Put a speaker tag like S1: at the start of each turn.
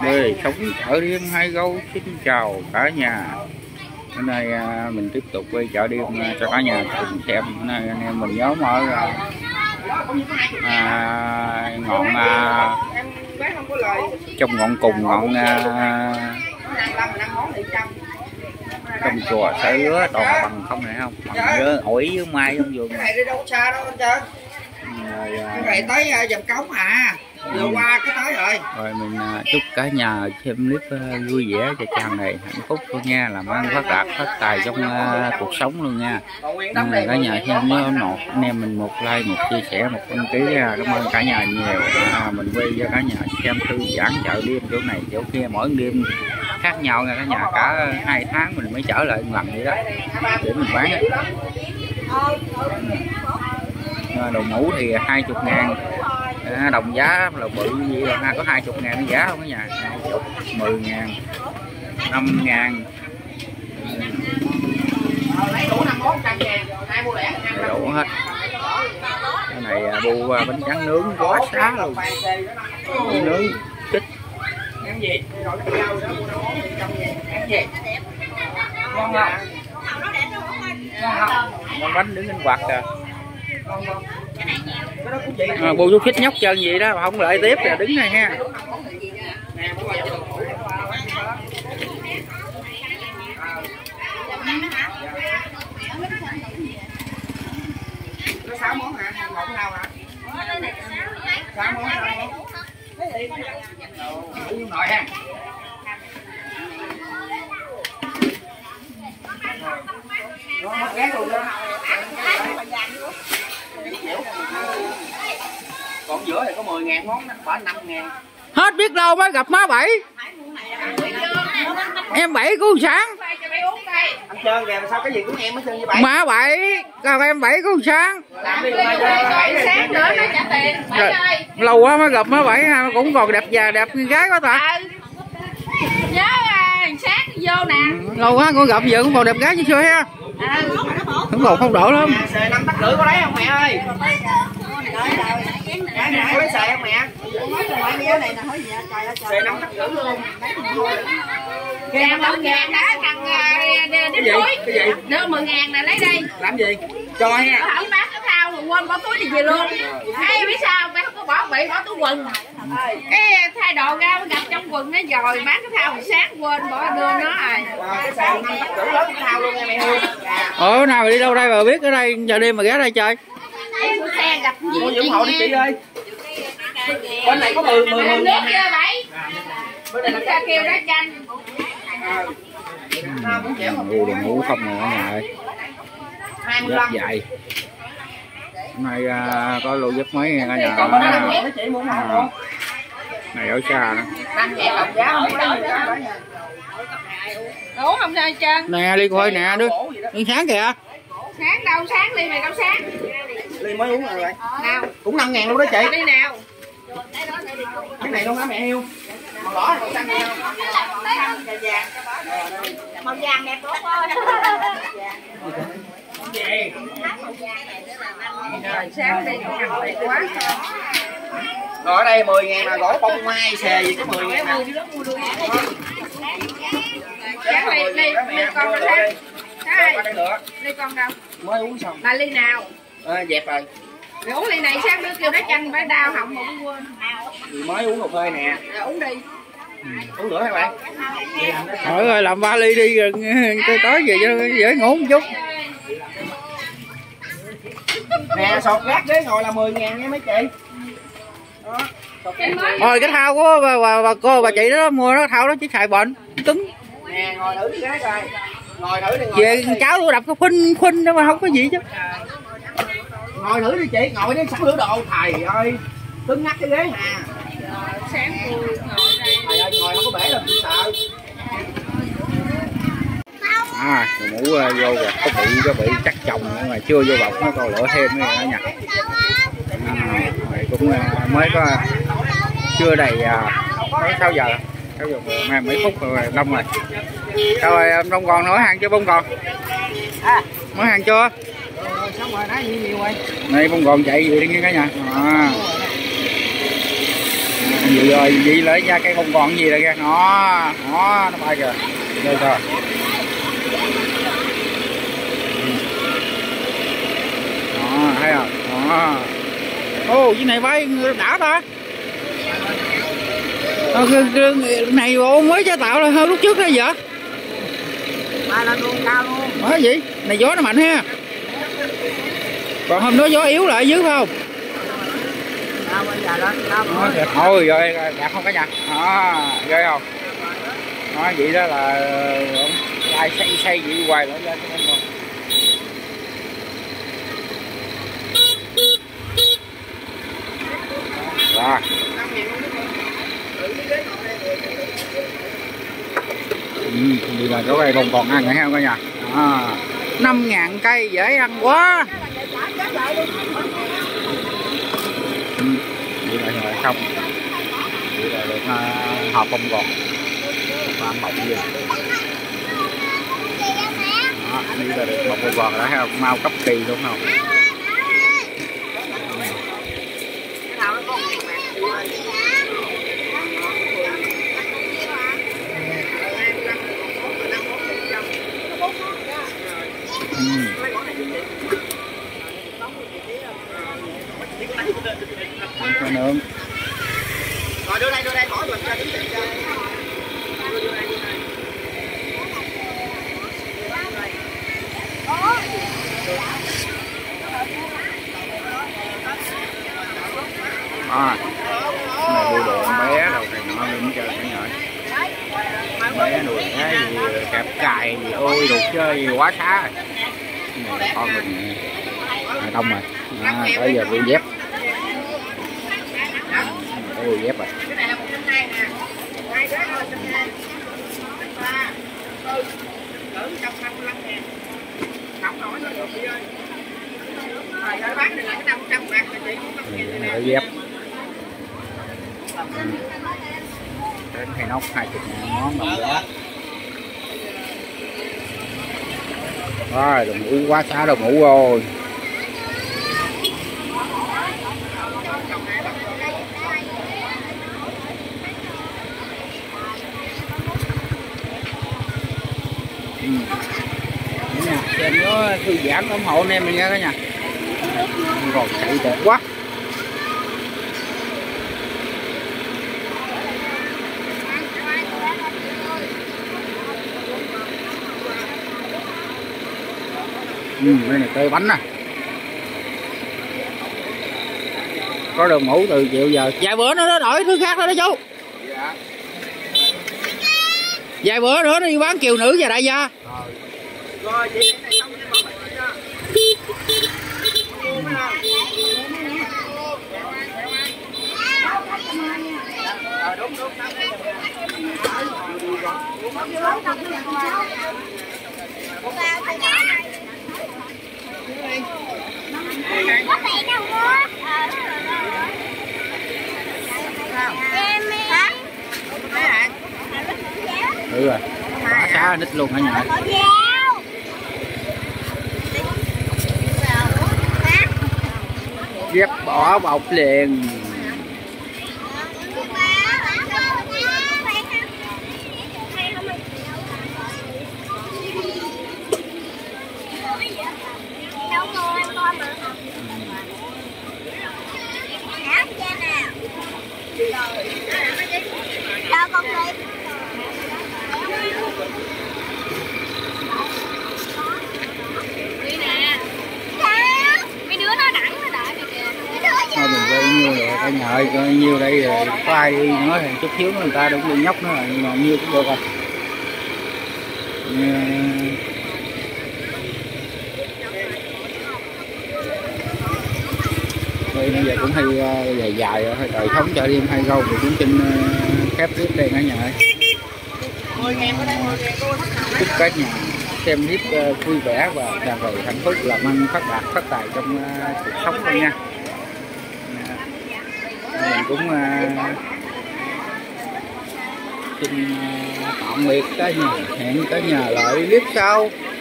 S1: Đời sống chợ đêm Hai Gấu xin chào cả nhà. Hôm nay mình tiếp tục quay chợ đêm cho cả nhà cùng xem. Hôm nay anh em mình nhóm ở ngọn trong ngọn cùng ngọn trong chùa Sở Lứa toàn là bằng không này không? Bằng nhớ ổi với mai trong vườn.
S2: Cái này đi đâu có xa đâu anh Trơn. Cái này tới dầm cống à. Vừa qua cái tới rồi.
S1: Rồi mình chúc cả nhà xem clip vui vẻ cho chàng này hạnh phúc luôn nha, làm ăn phát đạt phát tài trong cuộc sống luôn nha. Cả nhà xem nhớ anh em mình một like, một chia sẻ, một đăng ký. Cảm ơn cả nhà nhiều. Mình quay cho cả nhà xem thư giãn chợ đêm chỗ này chỗ kia, mỗi đêm khác nhau nha cả nhà. Cả 2 tháng mình mới trở lại một lần vậy đó để mình bán. Đồ mũ thì 20.000. Đồng giá là bự gì là có 20.000 giá không cả nhà. 20, 10.000, 5.000. Đủ hết. Cái này bu bánh tráng nướng quá xá luôn. Nướng chích. Con bánh đứng lên quạt kìa. Bù chú khích nhóc chân gì đó mà không lại tiếp là đứng này ha.
S2: Nó 6 món hả? Một cái nào hả? 6 món. Đủ nội ha. Nó ghé luôn đó. Còn giữa thì có 10.000 món, khoảng 5.000.
S1: Hết biết đâu mới gặp má Bảy. Em Bảy cứu sáng.
S2: Anh Trơn kìa, sao cái gì của em hết trơn như Bảy?
S1: Má Bảy, còn em Bảy cứu sáng.
S2: Sáng nữa nó trả tiền.
S1: Rồi, lâu quá mới gặp má Bảy, cũng còn đẹp già đẹp như gái quá ta.
S3: Nhớ sáng vô nè.
S1: Lâu quá con gặp giờ cũng còn đẹp gái như xưa ha. Không còn không đổ lắm.
S2: Xề 5 tắc rưỡi có lấy không mẹ ơi? Có lấy xề không mẹ? Xề 5 tắc rưỡi luôn.
S3: Ngàn 10.000 đã thằng đến túi. Đưa 10.000 nè lấy đi.
S2: Làm gì? Cho ha.
S3: Nó không bán cái thao rồi quên bỏ túi thì về luôn. Hay biết sao mày không có bỏ túi quần. Cái thay đồ ra mới gặp trong quần nó rồi bán cái thao sáng quên bỏ đưa nó rồi.
S2: Cái xề 5 tắc rưỡi lớn cái thao luôn nha mẹ ơi.
S1: Nào đi đâu đây mà biết ở đây giờ đêm mà ghé đây chơi.
S3: Xe gặp gì?
S2: Mua ủng hộ đi chị ơi. Bên này có 10
S3: nước chưa Bảy? Bên này là kêu đá chanh.
S1: Mua đồ ngủ không này cả nhà ơi. Rất dài. Hôm nay có lô giúp mấy cả nhà. Này ở xa nữa.
S3: Đủ không sao trơn.
S1: Nè đi coi nè đứa. Đi sáng kìa.
S3: Sáng đâu sáng Ly mày đâu sáng.
S2: Ly mới uống rồi.
S3: Nào.
S2: Cũng 5.000 luôn đó chị.
S3: Đi nào.
S2: Cái này luôn hả mẹ yêu? Màu đỏ màu xanh không?
S3: Màu vàng đẹp tốt quá. Rồi sáng đi ăn đẹp quá.
S2: Rồi ở đây 10.000 là gỗ bông mai xề gì có 10.000 nè.
S3: Sáng Ly con đâu sáng? Ly con đâu?
S2: Mới uống xong.
S3: Là ly nào?
S2: Dẹp rồi.
S3: Rồi uống ly này sáng đứa kêu đá chanh phải đau họng mà cũng quên.
S2: Mới uống cà phê nè.
S3: Rồi uống đi.
S2: Uống nữa hả bạn?
S1: Thôi rồi làm ba ly đi rồi tới về cho dễ ngủ một chút.
S2: Nè sọt gác ghế ngồi là 10.000 nha mấy chị. Đó.
S1: Rồi cái thao của bà cô bà chị đó mua nó thao đó chứ xài bệnh cứng.
S2: Nè ngồi thử cái ghế coi. Ngồi thử đi ngồi.
S1: Về cháu tôi đập cái khuynh đó mà không có gì chứ.
S2: Ngồi thử đi chị, ngồi đi sẵn lửa đồ thầy ơi. Cứng ngắt cái ghế hà.
S3: Sáng vui ngồi đây.
S2: Thầy ơi ngồi không có bể làm gì sợ.
S1: Mũ vô rồi có bị chắc chồng nhưng mà chưa vô bọc nó còn lựa thêm nữa nha. Cũng mới có chưa đầy 6 giờ mấy phút rồi đông rồi. Sao rồi em đông còn nói hàng chưa bông còn? Nói hàng chưa?
S2: Xong rồi nói nhiều rồi.
S1: Đây bông còn chạy gì đi nghe cả nhà. vậy rồi gì lấy ra cây không còn gì rồi kìa, nó bay kìa, đây rồi. Đó, thấy không? Đó. Ô, cái này bay đã ta. Này ô mới chế tạo là hơn lúc trước đó vậy?
S2: Bay lên luôn, cao luôn.
S1: Mới gì? Này gió nó mạnh ha. Còn hôm đó gió yếu lại dưới phải không?
S2: Cao bây giờ lên, cao rồi.
S1: Thôi rồi, đạt không cả nhà. Đó, ghê không? Đó, vậy đó là ai xây vậy hoài nữa lên không còn. Rồi. Bây giờ chỗ đây không còn ăn nữa ha cả nhà. 5.000 cây dễ ăn quá. Vậy là rồi xong. Vậy là được hộp không còn. Và mộng gì. Đó, vậy là được một con bò đã ha, mau cấp kỳ đúng không? Cho nướng.
S2: Rồi đưa đây bỏ mình cho đứng trên cho.
S1: Này đuôi đồ bé đâu này nọ lên chơi cái nhỏ. Bé đuôi bé gì kẹp cài gì ôi đồ chơi gì quá xá rồi. Này con mình đông rồi. Bây giờ bị dép. Ôi dép rồi.
S3: Cái này là 120 nè. 2 đứa thôi 120. 3 4 cỡ 155.000. Không nổi nữa được chị ơi. Rồi cái bán này là cái 500 bạc là chị cũng 5.000 nè.
S1: Cái dép. Đến hay nóc 20.000 món đồng giá. Rồi đồ ngủ quá xá đồ ngủ rồi. Nè, xem nó thư giãn ủng hộ anh em mình nha cả nhà. Rồi chạy đẹp quá. Đây này cây bánh nè. Có đường ngủ từ chiều giờ. Vài bữa nữa nó đổi thứ khác thôi đó chú.
S2: Dạ.
S1: Vài bữa nữa nó đi bán kiều nữ và đại gia.
S2: Rồi chị này xong cái bỏ bệnh cho. Đúng.
S4: Có phải đâu quá. Em hả?
S1: Ừ rồi. Quá xá nít luôn hả nhà. Dép bỏ bọc liền.
S4: Sao con đi? Đi nè. Sao? Mấy đứa nó đẳng nó đợi mày kìa.
S1: Thôi mình quay nhiêu rồi cả nhà ơi, coi nhiêu đây rồi có ai đi nói thì chút xíu nữa người ta đừng đi nhóc nữa rồi, nhưng mà nhiêu cũng được rồi. Đây bây giờ cũng hay dài rồi, đời thống chợ đêm hay râu thì cũng trên khép clip đây cả nhà ơi. Chúc cả nhà xem clip vui vẻ và tràn đầy hạnh phúc, làm ăn phát đạt phát tài trong cuộc sống luôn nha. Mình cũng xin tạm biệt cả nhà, hẹn cả nhà lại clip sau.